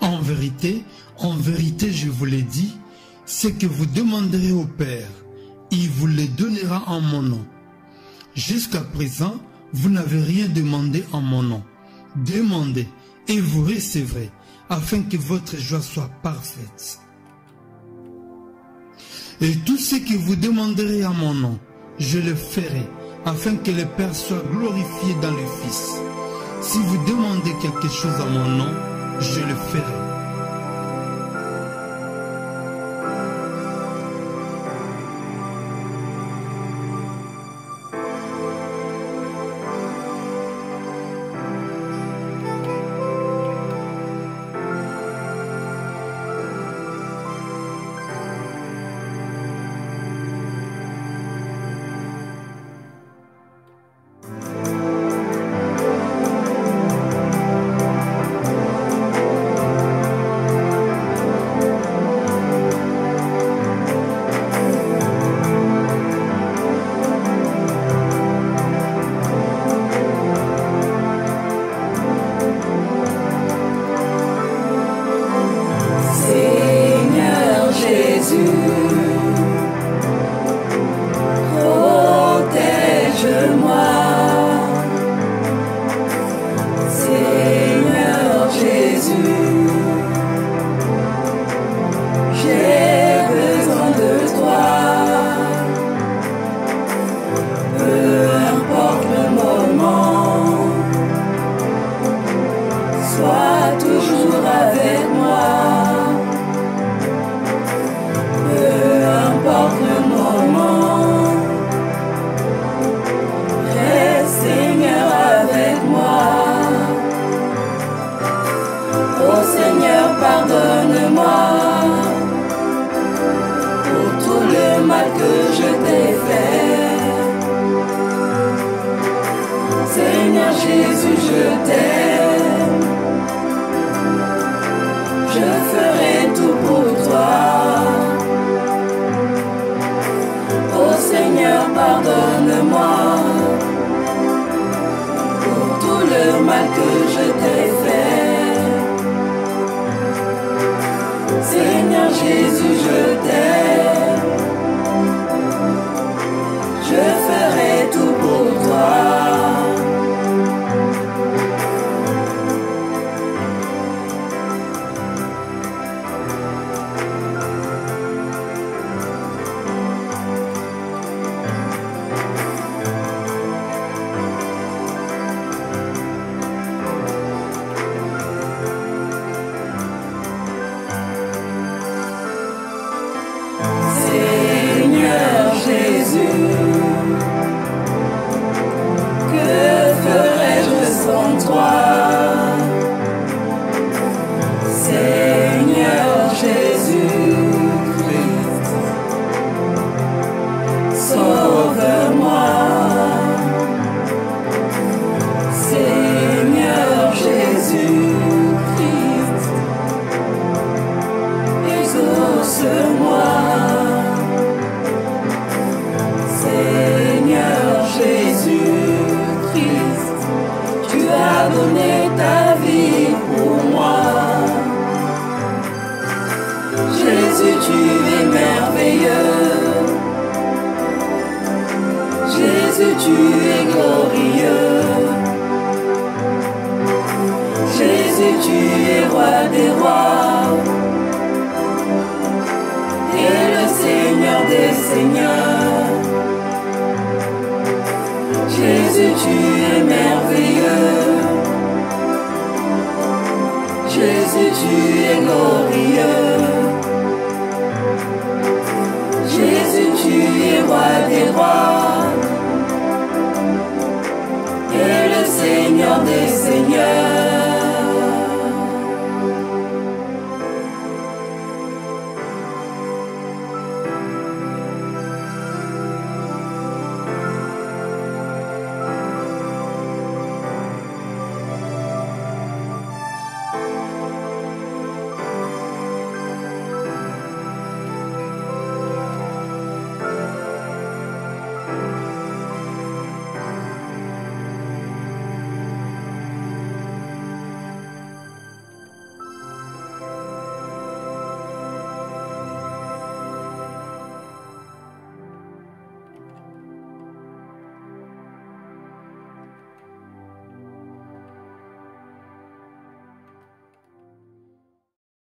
en vérité, je vous l'ai dit, ce que vous demanderez au Père, il vous le donnera en mon nom. Jusqu'à présent, vous n'avez rien demandé en mon nom. Demandez et vous recevrez, afin que votre joie soit parfaite. Et tout ce que vous demanderez en mon nom, je le ferai, afin que le Père soit glorifié dans le Fils. Si vous demandez quelque chose en mon nom, je le ferai. Jésus, tu es roi des rois.